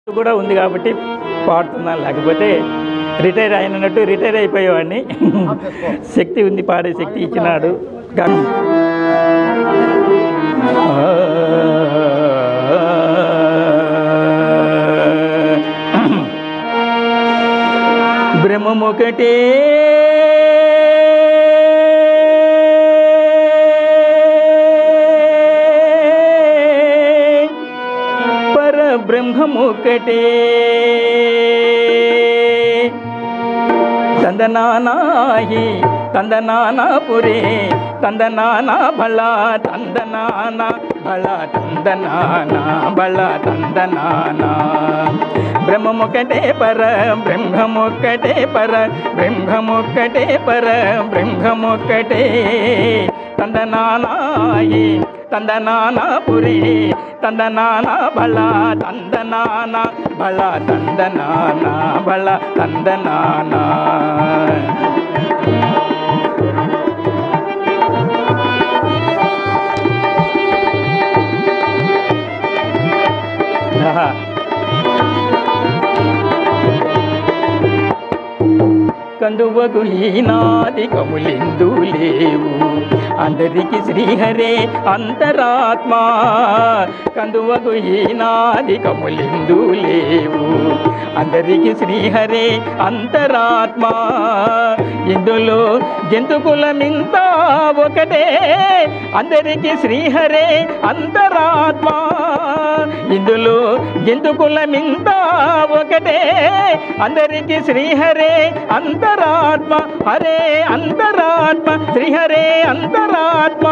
కూడా ఉంది కాబట్టి పాడుతున్నాను, లేకపోతే రిటైర్ అయినట్టు రిటైర్ అయిపోయేవాడిని. శక్తి ఉంది, పాడే శక్తి ఇచ్చినాడు. బ్రహ్మమొకటే పరబ్రహ్మమొకటే తందనానాహి తందనానాపురే తందనానా బళ తందనానా బళ తందనానా బళ తందనానా బ్రహ్మమొకటే పర బ్రహ్మమొకటే పర బ్రహ్మమొకటే పర బ్రహ్మమొకటే తందనానాహి తందనానాపురే తందనానా బళ తందనానా బళ తందనానా బళ తందనానా కందువగు ఈనాది కములిందు లేవు అందరికి శ్రీహరే అంతరాత్మ కందువగు ఈనాది కములిందు లేవు అందరికి శ్రీహరే అంతరాత్మ ఇందులో జంతుకులమింత ఒకటే అందరికి శ్రీహరే అంతరాత్మ ఇందులో జంతుకులమింత ఒకటే అందరికి శ్రీహరే అంతరాత్మ హరే అంతరాత్మ శ్రీహరే అంతరాత్మ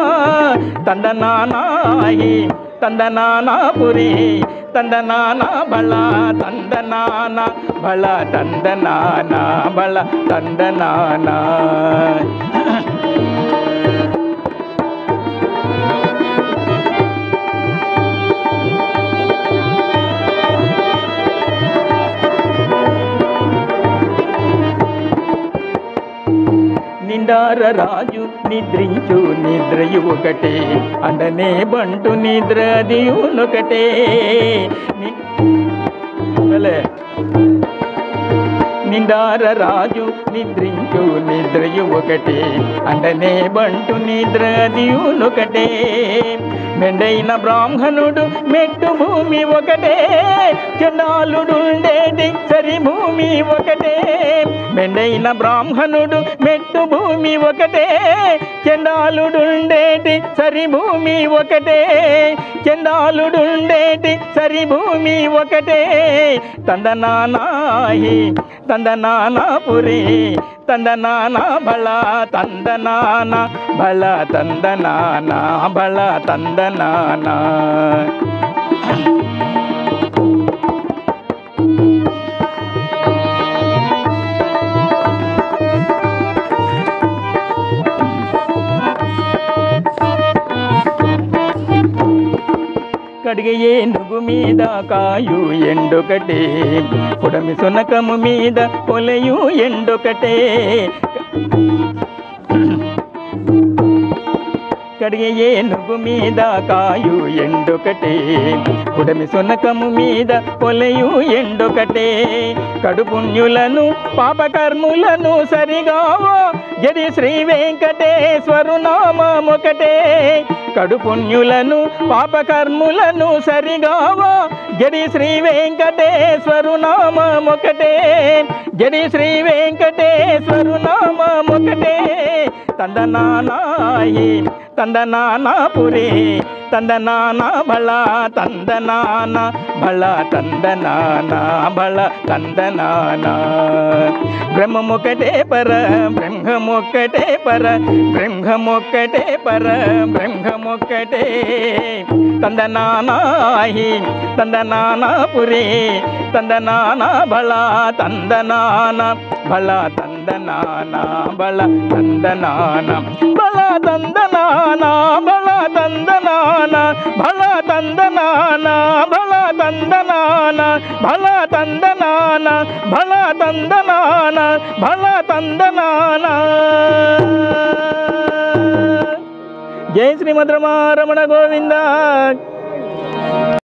తందనానాహి తందనానాపురి తందనానా బళ తందనానా బళ తందనానా బళ తందనానా నిండార రాజు నిద్రించు నిద్రయు ఒకటే అండనే బంటు నిద్రదియునొకటే నిండార రాజు నిద్రించు నిద్రయు ఒకటే అండనే బంటు నిద్రదియునొకటే మెండైన బ్రాహ్మణుడు మెట్టు భూమి ఒకటే చండాలుడుండేటి సరి భూమి ఒకటే మెండైన బ్రాహ్మణుడు మెట్టు భూమి ఒకటే చండాలుడుండేటి సరి భూమి ఒకటే చండాలుడుండేటి సరి భూమి ఒకటే తందనానాహి తందనానాపురి తందనానా బళ తందనానా బళ తందనానా బళ తందనానా కడిగే ఏనుగు మీద కాయు ఎండొకటే పొడమి సునకము మీద పొలయు ఎండొకటే కడిగే ఏనుగు మీద కాయు ఎండొకటే పొడమి సునకము మీద పొలయు ఎండొకటే కడుపుణ్యులను పాపకర్ములను సరిగావో జడి శ్రీ వెంకటేశ్వరు నామమొకటే కడుపుణ్యులను పాపకర్ములను సరిగావో జడి శ్రీ వెంకటేశ్వరు నామమొకటే జడి శ్రీ వెంకటేశ్వరు నామమొకటే తందనానాహి తందనానాపురి తందనానా బళ తందనానా బళ తందనానా బళ తందనానా బ్రహ్మమొకటే పర బ్రహ్మమొకటే పర బ్రహ్మమొకటే పర బ్రహ్మమొకటే తందనానాహి తందనానాపురి తందనానా బళ తందనానా బళ తందనానా బళ తందనానా బళ తందనానా బళ తందనానా బళ తందనానా బళ తందనానా బళ తందనానా బళ తందనానా బళ తందనానా జై శ్రీమద్ రమణ గోవింద.